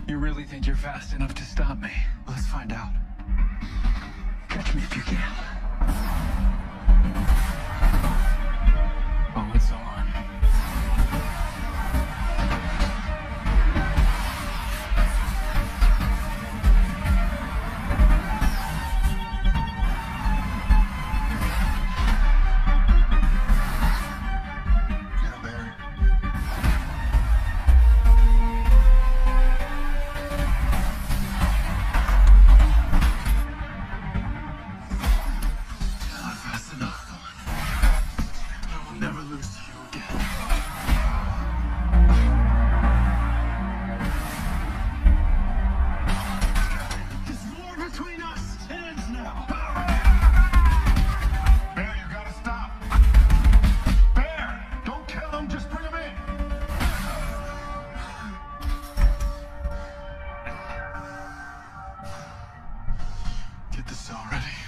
You really think you're fast enough to stop me? Let's find out. Catch me if you can. Oh, it's on. Never lose to you again. This war between us ends now. Bear, you gotta stop. Bear, don't kill him, just bring him in. Get this already.